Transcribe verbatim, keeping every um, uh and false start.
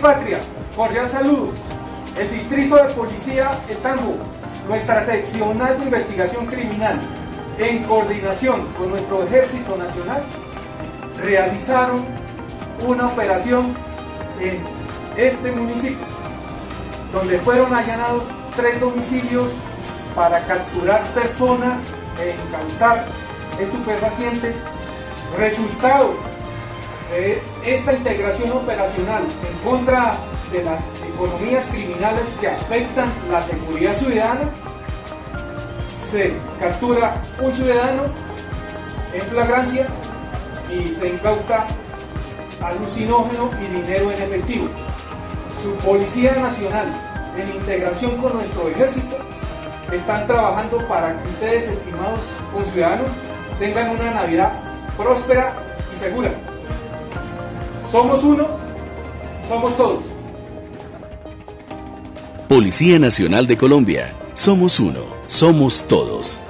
Patria, cordial saludo. El Distrito de Policía Etambo, nuestra seccional de investigación criminal, en coordinación con nuestro Ejército Nacional, realizaron una operación en este municipio, donde fueron allanados tres domicilios para capturar personas e incautar estupefacientes. Resultado de esta integración operacional en contra de las economías criminales que afectan la seguridad ciudadana, se captura un ciudadano en flagrancia y se incauta alucinógeno y dinero en efectivo. Su Policía Nacional, en integración con nuestro ejército, están trabajando para que ustedes, estimados conciudadanos, tengan una Navidad próspera y segura. Somos uno, somos todos. Policía Nacional de Colombia. Somos uno, somos todos.